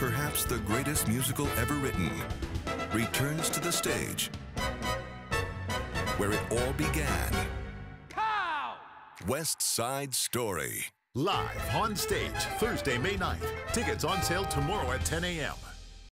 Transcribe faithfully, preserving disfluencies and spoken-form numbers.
perhaps the greatest musical ever written, returns to the stage where it all began. Cow! West Side Story. Live on stage, Thursday, May ninth. Tickets on sale tomorrow at ten A M